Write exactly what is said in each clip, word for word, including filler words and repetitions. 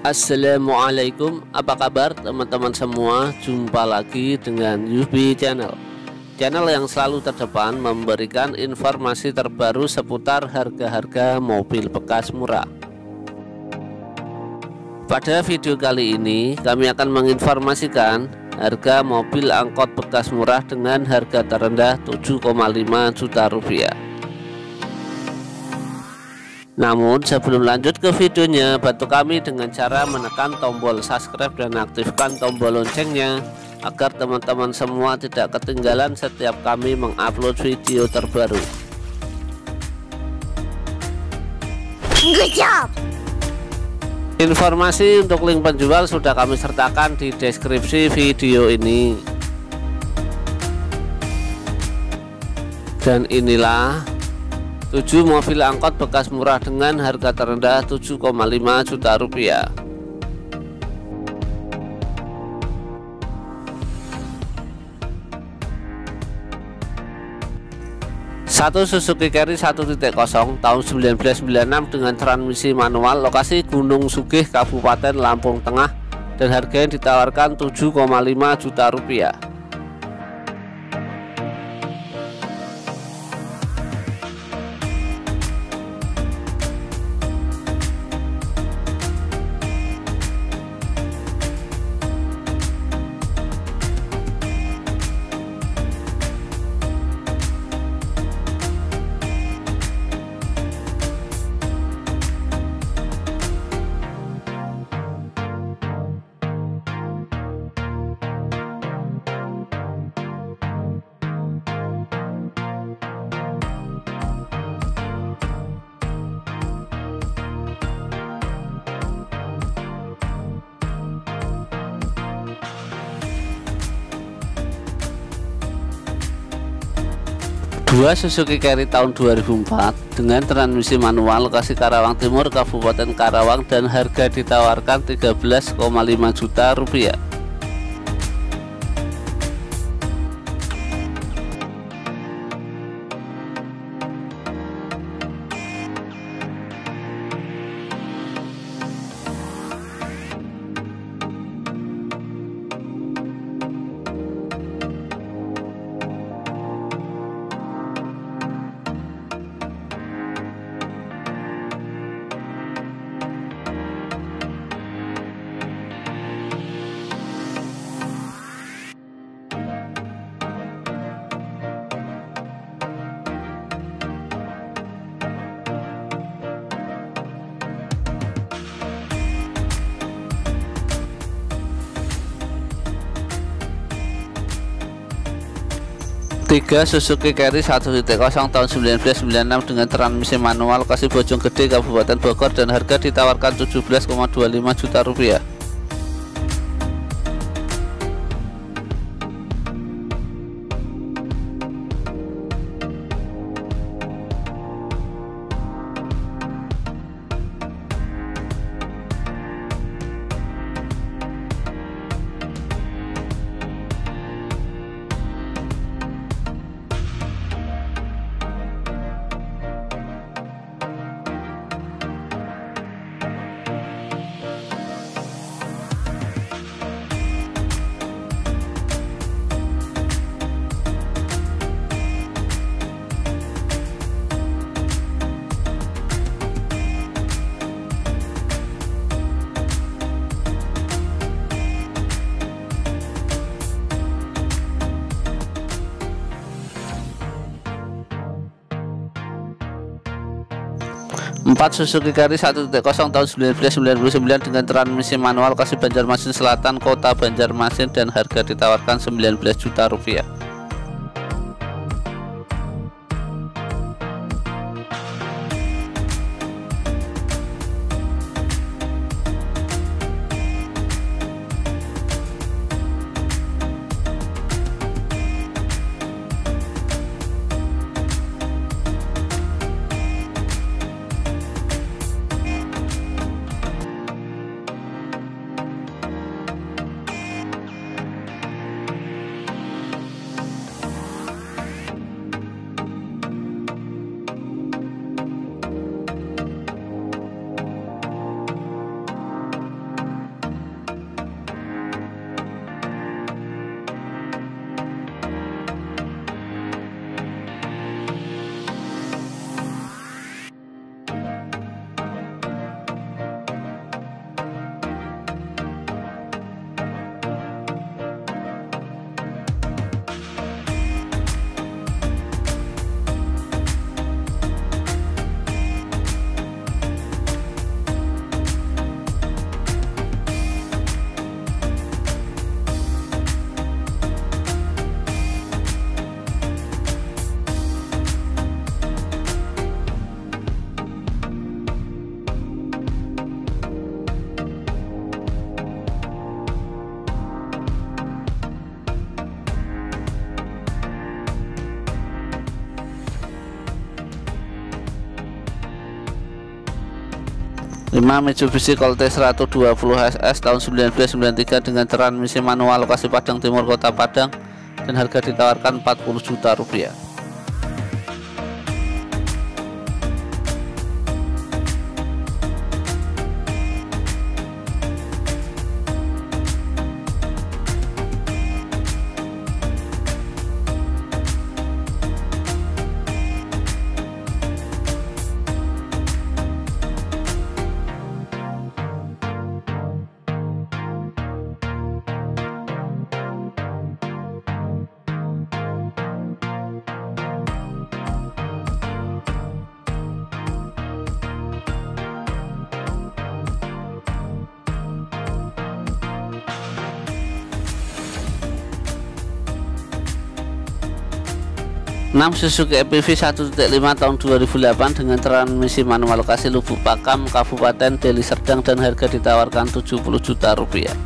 Assalamualaikum, apa kabar teman-teman semua? Jumpa lagi dengan Yubi Channel, channel yang selalu terdepan memberikan informasi terbaru seputar harga-harga mobil bekas murah. Pada video kali ini kami akan menginformasikan harga mobil angkot bekas murah dengan harga terendah tujuh koma lima juta rupiah. Namun sebelum lanjut ke videonya, bantu kami dengan cara menekan tombol subscribe dan aktifkan tombol loncengnya agar teman-teman semua tidak ketinggalan setiap kami mengupload video terbaru. Good job. Informasi untuk link penjual sudah kami sertakan di deskripsi video ini. Dan inilah tujuh mobil angkot bekas murah dengan harga terendah tujuh koma lima juta rupiah. Satu Suzuki Carry satu titik nol tahun seribu sembilan ratus sembilan puluh enam dengan transmisi manual, lokasi Gunung Sugih, Kabupaten Lampung Tengah, dan harganya ditawarkan tujuh koma lima juta rupiah. Dua Suzuki Carry tahun dua ribu empat dengan transmisi manual, lokasi Karawang Timur, Kabupaten Karawang, dan harga ditawarkan tiga belas koma lima juta rupiah. Tiga Suzuki Carry satu titik nol tahun seribu sembilan ratus sembilan puluh enam dengan transmisi manual, lokasi Bojonggede, Kabupaten Bogor, dan harga ditawarkan tujuh belas koma dua lima juta rupiah. Empat Suzuki Carry satu titik nol tahun seribu sembilan ratus sembilan puluh sembilan dengan transmisi manual, lokasi Banjarmasin Selatan, Kota Banjarmasin, dan harga ditawarkan sembilan belas juta rupiah. lima Mitsubishi Colt seratus dua puluh S S tahun seribu sembilan ratus sembilan puluh tiga dengan transmisi manual, lokasi Padang Timur, Kota Padang, dan harga ditawarkan empat puluh juta rupiah. enam Suzuki E P V satu titik lima tahun dua ribu delapan dengan transmisi manual, lokasi Lubuk Pakam, Kabupaten Deli Serdang, dan harga ditawarkan tujuh puluh juta rupiah.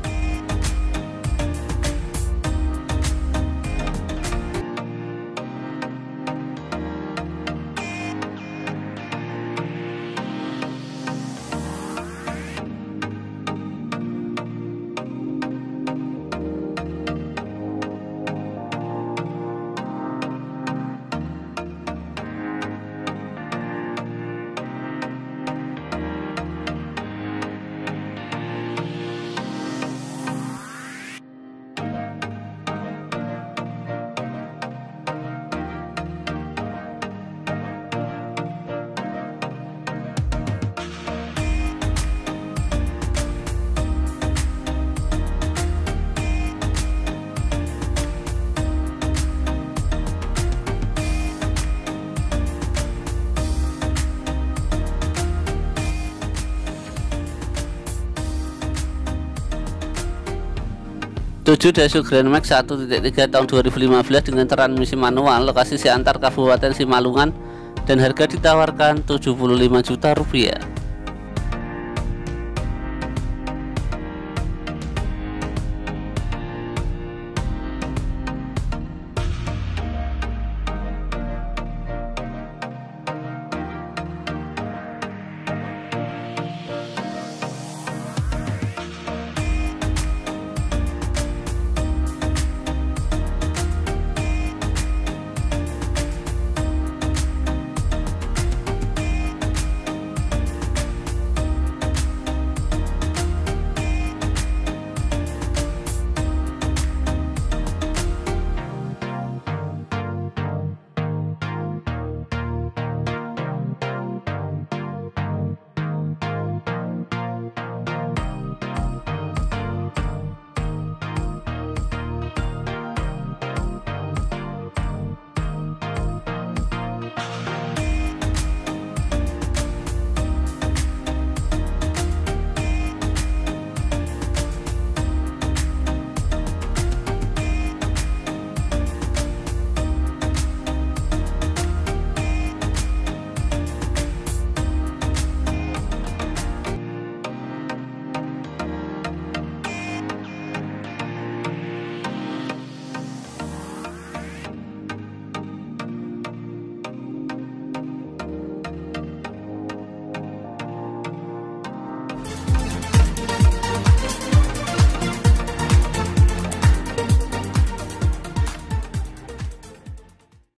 tujuh Daihatsu Grand Max satu titik tiga tahun dua ribu lima belas dengan transmisi manual, lokasi Siantar, Kabupaten Simalungun, dan harga ditawarkan tujuh puluh lima juta rupiah.